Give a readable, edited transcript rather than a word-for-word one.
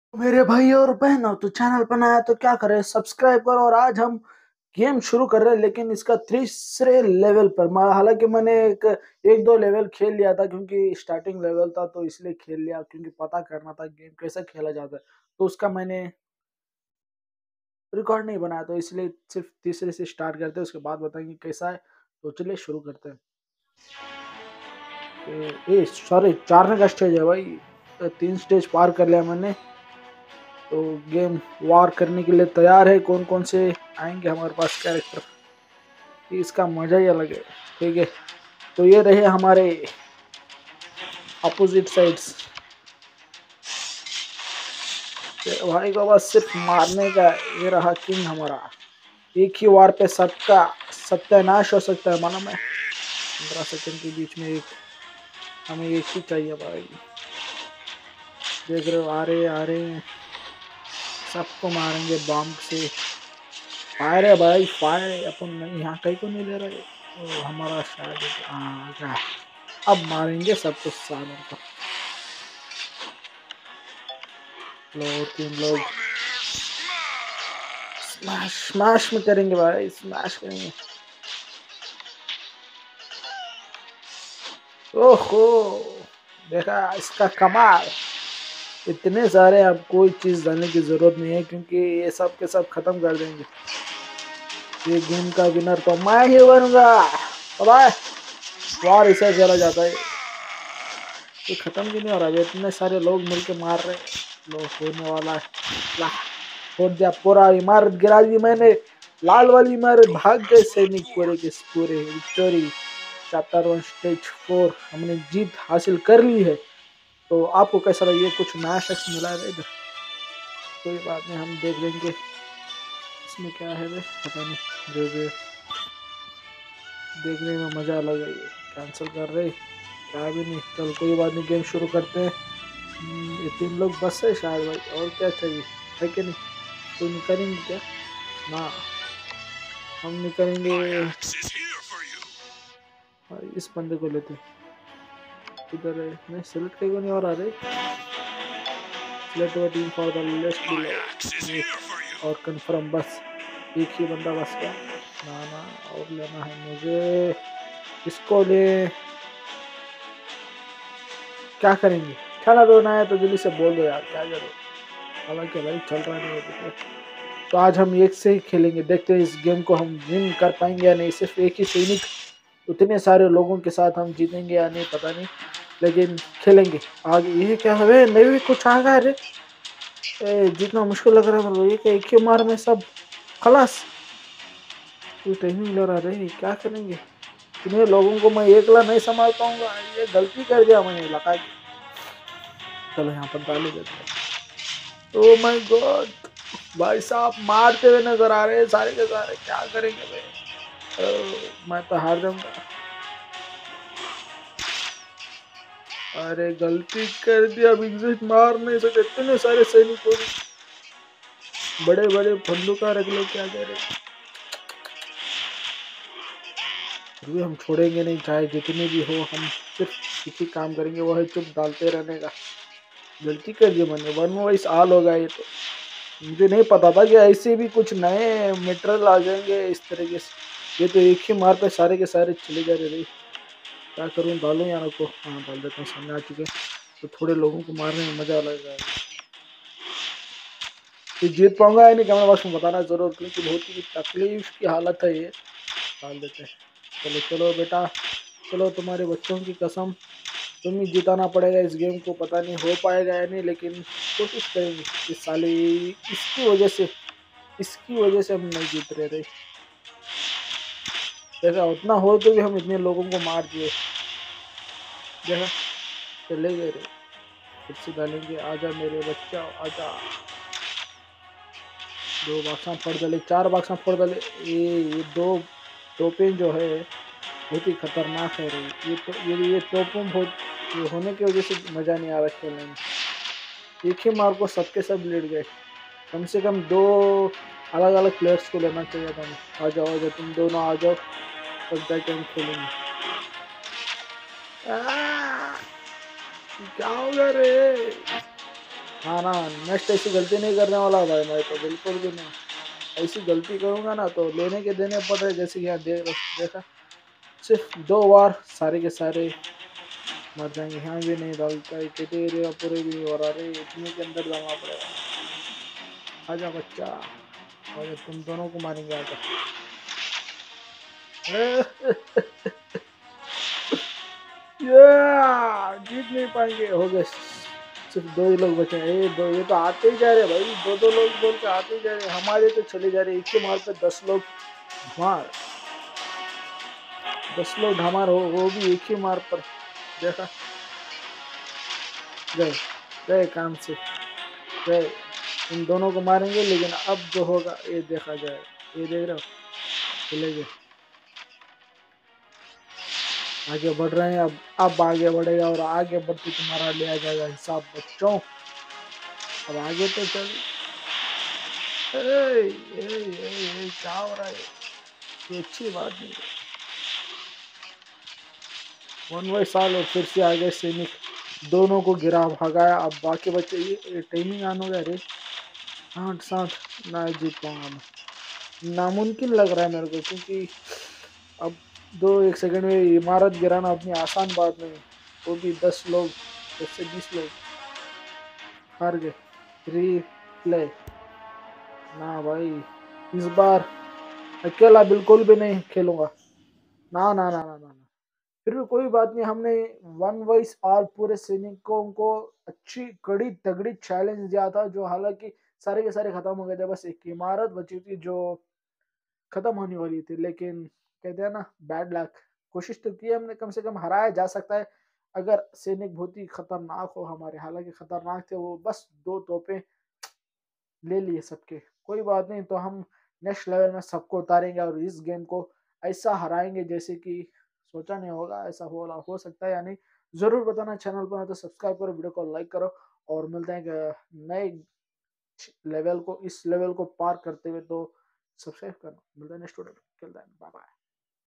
मेरे भाई और बहनों, तो चैनल पर नया तो क्या करें, सब्सक्राइब करो। और आज हम गेम शुरू कर रहे हैं, लेकिन इसका तीसरे लेवल पर। हालांकि मैंने एक एक दो लेवल खेल लिया था, क्योंकि स्टार्टिंग लेवल था तो इसलिए खेल लिया, क्योंकि पता करना था गेम कैसे खेला जाता है। तो उसका मैंने रिकॉर्ड नहीं बनाया, तो इसलिए सिर्फ तीसरे से स्टार्ट करते हैं, उसके बाद बताएंगे कैसा है। तो चलिए शुरू करते हैं। सॉरी, 4 का स्टेज है भाई। 3 स्टेज पार कर लिया मैंने। तो गेम वार करने के लिए तैयार है। कौन कौन से आएंगे हमारे पास कैरेक्टर, इसका मजा ही अलग है। ठीक है, तो ये रहे हमारे अपोजिट साइड्स। भाई को बस सिर्फ मारने का है। ये रहा किंग हमारा। एक ही वार पे सबका सत्यानाश हो सकता है, मालूम है। 15 सेकंड के बीच में एक, हमें एक ही चाहिए भाई। देख रहे हो, आ रहे हैं। सबको मारेंगे बॉम्ब से। फायर है भाई, फायर। अपन नहीं, यहाँ कहीं को नहीं ले रहे। तो हमारा शायद क्या, अब मारेंगे सबको सालों को। लोग 3 लोग स्मैश स्मैश में करेंगे भाई, स्मैश करेंगे। ओहो, देखा इसका कमाल। इतने सारे, अब कोई चीज डालने की जरूरत नहीं है, क्योंकि ये सब के सब खत्म कर देंगे। ये गेम का विनर तो मैं ही बनूंगा। पता है, वार इसे चला जाता है। ये खत्म क्यों नहीं हो रहा है? इतने सारे लोग मिलके मार रहे। लो, होने वाला है। ला, छोड़ दिया, पूरा इमारत गिरा दी मैंने। लाल वाली इमारत, भाग गए सैनिक पूरे के पूरे। विक्टोरी, चैप्टर 1 स्टेज 4 हमने जीत हासिल कर ली है। तो आपको कैसा लगा? ये कुछ नया शख्स मिला है इधर। कोई बात नहीं, हम देख लेंगे इसमें क्या है बे, पता नहीं। जो जो देखने में मजा अलग है। ये कैंसिल कर रहे, क्या भी नहीं। चल कोई बात नहीं, गेम शुरू करते हैं। ये 3 लोग बस है शायद भाई, और क्या चाहिए, है कि नहीं? तो निकलेंगे क्या? ना, हम निकलेंगे। इस बंदे को लेते हैं। इधर है नहीं, सिलेक्ट कहीं को नहीं हो रहा रे। Select team for the list below और कंफर्म। बस एक ही बंदा बस का। ना ना, और लेना है मुझे। इसको ले। क्या करेंगे? खाना रोना है तो जल्दी से बोल दो यार, क्या करो। हालांकि भाई चल रहा नहीं है। तो आज हम एक से ही खेलेंगे, देखते हैं इस गेम को हम विन कर पाएंगे या नहीं। सिर्फ एक ही सैनिक, उतने सारे लोगों के साथ हम जीतेंगे या नहीं पता नहीं, लेकिन खेलेंगे आगे। ये क्या है? नहीं कुछ आ गया रे। जितना मुश्किल लग रहा है मतलब, ये क्या एक ही मार में सब खलास। कोई टाइमिंग ले रहा रे, क्या करेंगे? इतने लोगों को मैं एकला नहीं संभाल पाऊंगा। ये गलती कर दिया मैंने लगा के। चलो यहाँ पर डाले देते हैं। ओ माय गॉड, भाई साहब मारते हुए नजर आ रहे हैं सारे के सारे। क्या करेंगे भाई? मैं तो हार जाऊंगा। अरे गलती कर दिया, अब एग्जिट मार नहीं सकते। इतने सारे सैनिकों, बड़े बड़े बंदूका रख लेके आ जा रहे। फिर भी हम छोड़ेंगे नहीं, चाहे जितने भी हो। हम सिर्फ एक ही काम करेंगे, वो है चुप डालते रहने का। गलती कर दी मैंने, वन वाइस आल होगा ये तो। मुझे नहीं पता था कि ऐसे भी कुछ नए मटेरियल आ जाएंगे इस तरीके से। ये तो एक ही मार पे सारे के सारे चले जा रहे। क्या करूँ, डालूं या नको? हाँ डाल देता हूँ, सामने आ चुके हैं। तो थोड़े लोगों को मारने में मजा लग रहा है। ये जीत पाऊंगा या नहीं कमेंट बॉक्स में बताना जरूर, क्योंकि बहुत ही तकलीफ की हालत है ये। डाल देते हैं। चलो चलो बेटा, चलो तुम्हारे बच्चों की कसम, तुम ही जिताना पड़ेगा इस गेम को। पता नहीं हो पाएगा या नहीं, लेकिन कोशिश करेंगे। इस साले, इसकी वजह से हम नहीं जीत रहे थे। देखा, उतना हो तो भी हम इतने लोगों को मार दिए। देखा, चले गए रे। फिर से डालेंगे, आजा मेरे बच्चा आजा। 2 बक्सा फोड़ डाले, 4 बक्सा फोड़ डाले। ये दो टोपें जो है बहुत ही खतरनाक है रे। ये तो ये टोपों बहुत, ये होने की वजह से मजा नहीं आ रहा खेलने में। एक ही मार को सबके सब लेट गए। कम से कम 2 अलग अलग प्लेयर्स को लेना चाहिए था। आ जाओ, तुम दोनों आ जाओ, तब जाके हम खेलेंगे। क्या होगा रे? हाँ ना, नेक्स्ट ऐसी गलती नहीं करने वाला भाई, मैं तो बिल्कुल भी नहीं। ऐसी गलती करूंगा ना तो लेने के देने पड़ रहे, जैसे कि यहाँ देखा, सिर्फ 2 बार सारे के सारे मर जाएंगे। यहाँ भी नहीं डालता है, क्राइटेरिया पूरे भी नहीं हो रहा रे, इतने के अंदर जमा पड़ेगा। आजा बच्चा, आजा, तुम दोनों को मारेंगे, आजा। ये जीत नहीं पाएंगे, हो गए। सिर्फ 2 ही लोग बचे हैं। ये दो, ये तो आते ही जा रहे भाई, 2-2 लोग बोल के आते ही जा रहे, हमारे तो चले जा रहे, एक ही मार पे 10 लोग मार, 10 लोग धमार हो, वो भी एक ही मार पर। देखा, गए, गए काम से, गए। इन दोनों को मारेंगे, लेकिन अब जो होगा ये देखा जाए। ये देख रहे हो, चले गए, आगे बढ़ रहे हैं। अब आगे बढ़ेगा, और आगे बढ़ते तुम्हारा लिया जाएगा हिसाब बच्चों। अब आगे तो चल। ए, क्या हो रहा है, ये अच्छी बात नहीं है। 1 साल और फिर से आगे सैनिक दोनों को गिरा भगाया। अब बाकी बच्चे, ये टाइमिंग ऑन हो गया रे, 8-7 ना जीत पाऊंगा मैं, नामुमकिन लग रहा है मेरे को, क्योंकि अब 2-1 सेकंड में इमारत गिराना उतनी आसान बात नहीं, वो भी 10 लोग, 10 से 20 लोग हार गए। रिप्ले, ना भाई, इस बार अकेला बिल्कुल भी नहीं खेलूंगा, ना ना ना ना ना ना। फिर भी कोई बात नहीं, हमने 1 वॉइस ऑल पूरे सैनिकों को अच्छी कड़ी तगड़ी चैलेंज दिया था, जो हालांकि सारे के सारे खत्म हो गए थे, बस एक इमारत बची थी जो खत्म होने वाली थी, लेकिन कहते हैं ना, बैड लक। कोशिश तो की हमने, कम से कम हराया जा सकता है अगर सैनिक बहुत ही खतरनाक हो हमारे, हालांकि खतरनाक थे वो, बस 2 तोपें ले लिए सबके। कोई बात नहीं, तो हम नेक्स्ट लेवल में सबको उतारेंगे और इस गेम को ऐसा हराएंगे जैसे कि सोचा नहीं होगा, ऐसा हो सकता है या नहीं। जरूर बताना, चैनल पर तो सब्सक्राइब करो, वीडियो को लाइक करो, और मिलते हैं नए लेवल को, इस लेवल को पार करते हुए, तो सब्सक्राइब करना। मिलते हैं नेक्स्ट वीडियो में, बाय बाय।